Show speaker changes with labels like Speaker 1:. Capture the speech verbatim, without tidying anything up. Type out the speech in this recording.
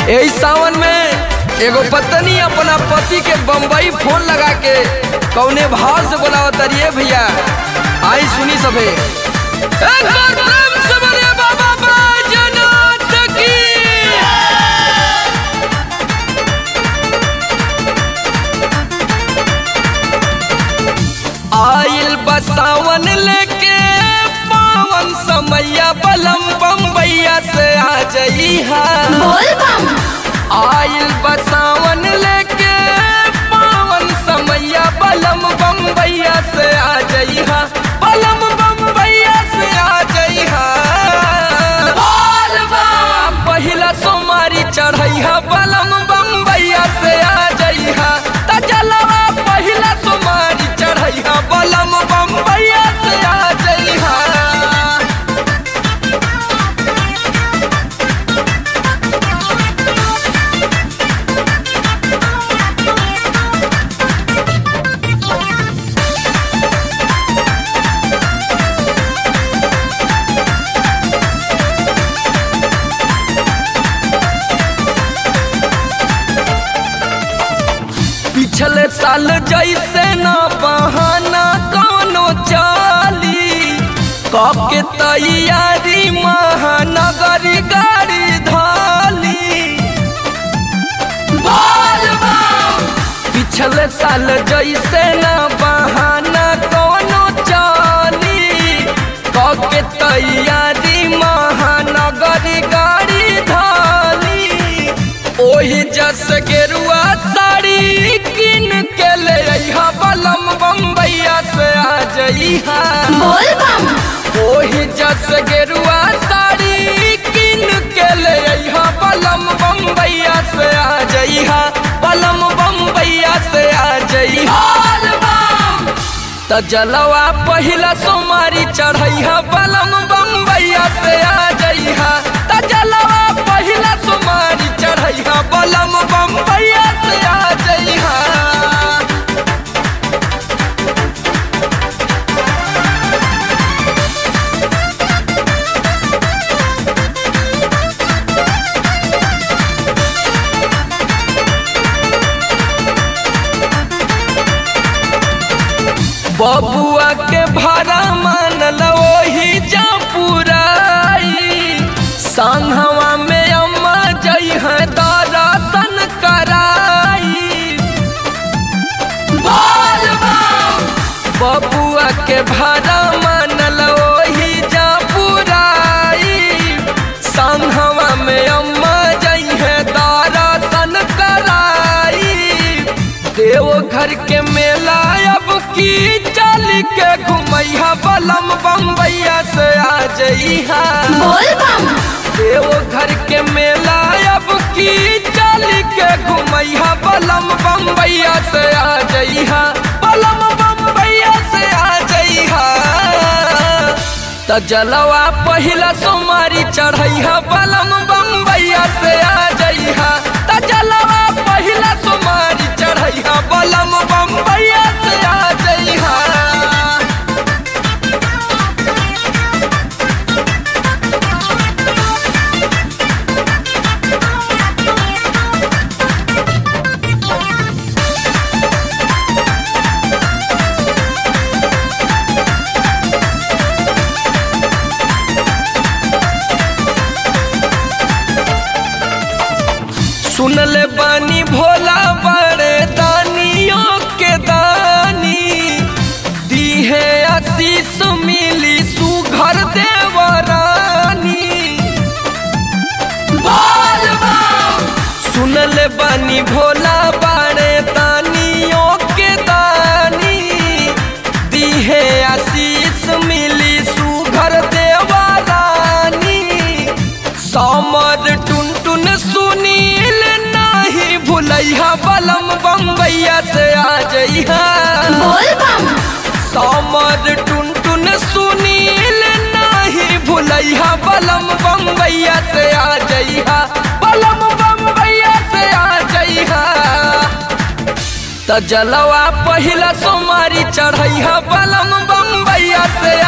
Speaker 1: यही सावन में एगो पत्नी अपना पति के बम्बई फोन लगा के कौने भाव से बोलावत तारी भैया। आई सुनी सभे एक बार प्रेम से बोलिए बाबा बैजनाथ की। आइल बसावन लेके पावन समैया बलम बम्बैया से आ जइहा। आइल बसावन लेके पावन समैया बलम बम्बैया से आ जइहा। बलम बम्बैया से आ जइहा। पहिला सोमारी चढ़ैहा बलम बम्बैया से आ जइहा। तजलवा पहिला सोमारी चढ़ैहा बलम बम्बैया से आ जइहा। पिछले साल जैसे ना बहाना कौनो चाली कके तैयारी महानगरी गाड़ी धाली। पिछले साल जैसे ना बहाना कौनो चाली कके तैयारी महानगरी गाड़ी धाली। ओही जस गेरुआ साड़ी किन के ले अइहा बलम बम्बैया से आ जइहा। ओही जस गेरुआ साड़ी किन के ले अइहा बलम बम्बैया से आ जइहा। बलम बम्बैया से आ जइहा। तजलवा पहिला सोमारी चढ़ैहा बलम बम्बैया से आ जइहा। तजलवा पहिला सोमारी चढ़ैहा बलम बम्बैया से आ जइहा। बबुआ के भाड़ा मानल वही जा पुराई। संघवा में अम्मा जइह दर्शन कराई। बबुआ के भाड़ा मानल वही जा पुराई। संघवा में अम्मा जइह दर्शन कराई। देवघर के मेला अब की चल के घुमैहा बलम बम्बैया से आ जइहा। देवघर के मेला अब की चल के घुमैहा बलम बम्बैया से आ जइहा। बलम बम्बैया से आ जइहा। तजलवा पहिला सोमारी चढ़ैहा बलम बम्बैया से आ जइहा। तजलवा पहिला सोमारी चढ़ैहा बलम बम्बैया से आ जइहा। सुनले बानी भोला बड़े दानियों के दानी। दीहे आशीष मिली सुघर देवरानी। सुनले बानी भोला बड़े दानियों के दानी। दीहे आशीष मिली सुघर देवरानी। समर टुन टुन सुनील नहीं भुलैहा बलम बम्बैया से आ जइहा। समर टुन टुन सुनील नहीं भुलैहा बलम बम्बैया से आ जइहा। बलम बम्बैया से आ जइहा। तजलवा पहिला सोमारी चढ़ैहा बलम बम्बैया से